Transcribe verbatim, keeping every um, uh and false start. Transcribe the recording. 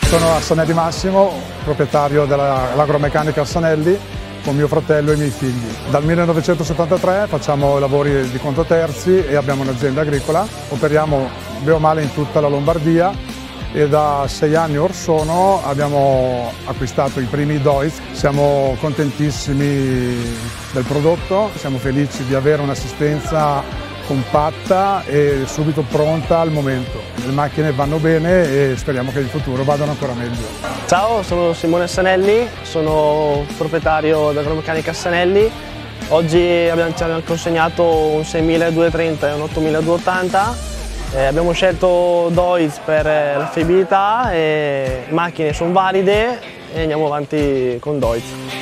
Sono Arsanelli Massimo, proprietario dell'Agromeccanica Arsanelli, con mio fratello e i miei figli. Dal millenovecentosettantatré facciamo lavori di conto terzi e abbiamo un'azienda agricola. Operiamo bene o male in tutta la Lombardia e da sei anni or sono abbiamo acquistato i primi Deutz. Siamo contentissimi del prodotto, siamo felici di avere un'assistenza compatta e subito pronta al momento. Le macchine vanno bene e speriamo che in futuro vadano ancora meglio. Ciao, sono Simone Arsanelli, sono proprietario dell'Agromeccanica Arsanelli. Oggi abbiamo, ci abbiamo consegnato un seimiladuecentotrenta e un ottomiladuecentottanta. Eh, abbiamo scelto Deutz per l'affidabilità, e le macchine sono valide e andiamo avanti con Deutz.